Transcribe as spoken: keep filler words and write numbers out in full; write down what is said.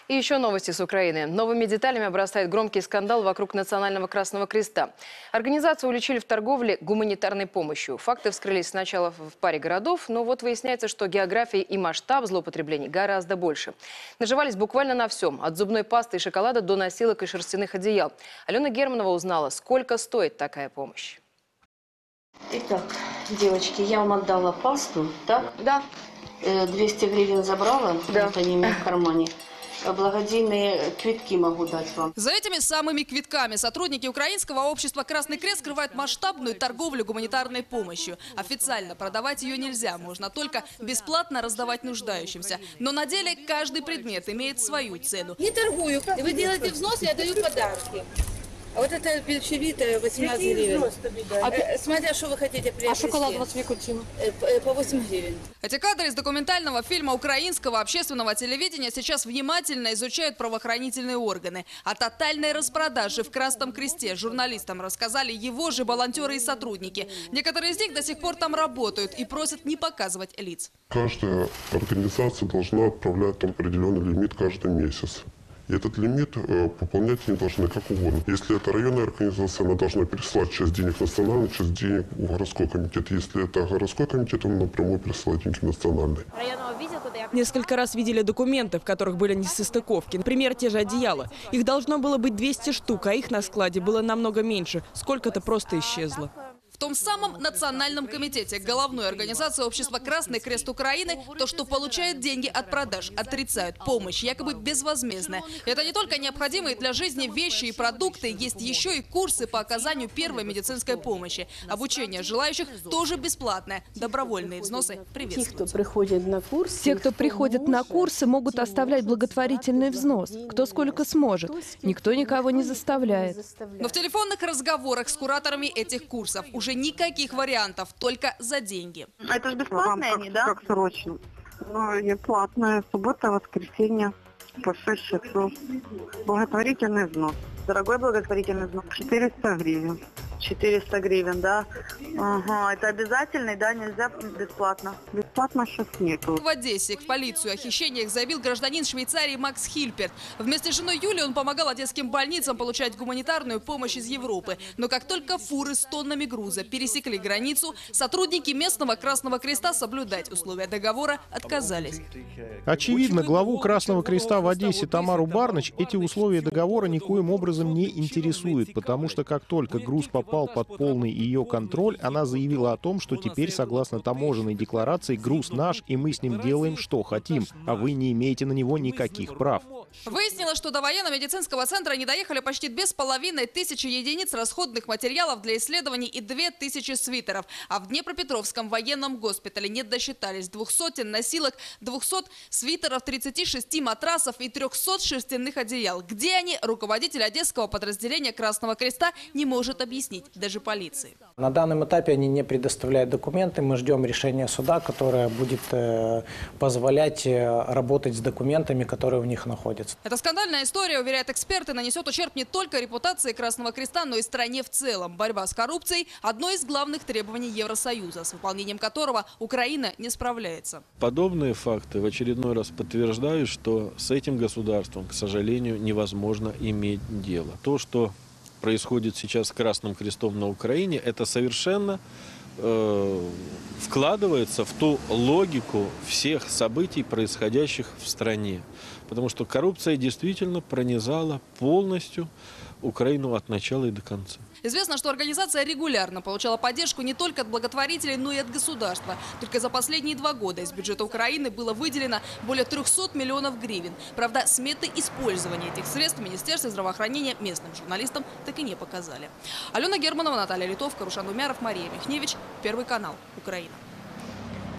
И еще новости с Украины. Новыми деталями обрастает громкий скандал вокруг Национального Красного Креста. Организацию уличили в торговле гуманитарной помощью. Факты вскрылись сначала в паре городов, но вот выясняется, что география и масштаб злоупотреблений гораздо больше. Наживались буквально на всем. От зубной пасты и шоколада до носилок и шерстяных одеял. Алена Германова узнала, сколько стоит такая помощь. Итак, девочки, я вам отдала пасту, да? Да. двести гривен забрала, да. Вот они у меня в кармане. Благодійные квитки могу дать вам. За этими самыми квитками сотрудники украинского общества «Красный крест» скрывают масштабную торговлю гуманитарной помощью. Официально продавать ее нельзя, можно только бесплатно раздавать нуждающимся. Но на деле каждый предмет имеет свою цену. Не торгую. Вы делаете взнос, я даю подарки. А вот это пельчевитая восемнадцать гривен. А, смотря, что вы хотите приобрести. А шоколад у вас викутин? По восемь гривен. Эти кадры из документального фильма украинского общественного телевидения сейчас внимательно изучают правоохранительные органы. О тотальной распродаже в Красном Кресте журналистам рассказали его же волонтеры и сотрудники. Некоторые из них до сих пор там работают и просят не показывать лиц. Каждая организация должна отправлять там определенный лимит каждый месяц. И этот лимит э, пополнять они должны как угодно. Если это районная организация, она должна переслать часть денег в национальный, часть денег в городской комитет. Если это городской комитет, он напрямую пересылает деньги в национальный. Несколько раз видели документы, в которых были несостыковки. Например, те же одеяла. Их должно было быть двести штук, а их на складе было намного меньше. Сколько-то просто исчезло. В том самом национальном комитете головной организации общества «Красный Крест Украины» то, что получает деньги от продаж, отрицают. Помощь якобы безвозмездная. Это не только необходимые для жизни вещи и продукты, есть еще и курсы по оказанию первой медицинской помощи. Обучение желающих тоже бесплатное. Добровольные взносы приветствуются. Те, кто приходит на курсы, Те, кто приходит на курсы, могут оставлять благотворительный взнос. Кто сколько сможет. Никто никого не заставляет. Но в телефонных разговорах с кураторами этих курсов уже никаких вариантов, только за деньги. Это же бесплатные они, да? Как срочно. Ну, не платная. Суббота, воскресенье по шесть часов. Благотворительный взнос. Дорогой благотворительный взнос. четыреста гривен. четыреста гривен, да? Ага, это обязательный, да? Нельзя бесплатно? Бесплатно сейчас нету. В Одессе в полицию о хищениях заявил гражданин Швейцарии Макс Хильперт. Вместе с женой Юлией он помогал одесским больницам получать гуманитарную помощь из Европы. Но как только фуры с тоннами груза пересекли границу, сотрудники местного Красного Креста соблюдать условия договора отказались. Очевидно, главу Красного Креста в Одессе Тамару Барныч эти условия договора никоим образом не интересуют, потому что как только груз попал попал под полный ее контроль, она заявила о том, что теперь, согласно таможенной декларации, груз наш, и мы с ним делаем, что хотим, а вы не имеете на него никаких прав. Выяснилось, что до военно-медицинского центра не доехали почти две с половиной тысячи единиц расходных материалов для исследований и две тысячи свитеров. А в Днепропетровском военном госпитале не досчитались двух сотен носилок, двухсот свитеров, тридцати шести матрасов и трехсот шерстяных одеял. Где они, руководитель одесского подразделения Красного Креста не может объяснить даже полиции. На данном этапе они не предоставляют документы. Мы ждем решения суда, которое будет э, позволять э, работать с документами, которые у них находятся. Эта скандальная история, уверяют эксперты, нанесет ущерб не только репутации Красного Креста, но и стране в целом. Борьба с коррупцией – одно из главных требований Евросоюза, с выполнением которого Украина не справляется. Подобные факты в очередной раз подтверждают, что с этим государством, к сожалению, невозможно иметь дело. То, что происходит сейчас с Красным Крестом на Украине, это совершенно э, вкладывается в ту логику всех событий, происходящих в стране. Потому что коррупция действительно пронизала полностью Украину от начала и до конца. Известно, что организация регулярно получала поддержку не только от благотворителей, но и от государства. Только за последние два года из бюджета Украины было выделено более трёхсот миллионов гривен. Правда, сметы использования этих средств Министерства здравоохранения местным журналистам так и не показали. Алена Германова, Наталья Литовка, Рушан Умяров, Мария Михневич. Первый канал. Украина.